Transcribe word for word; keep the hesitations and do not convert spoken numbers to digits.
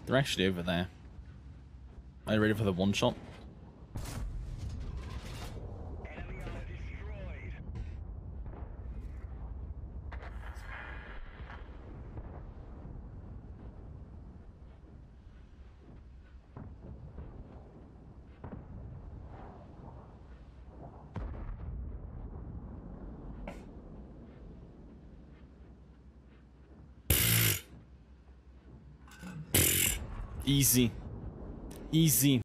They're actually over there. Are you ready for the one shot? Easy. Easy.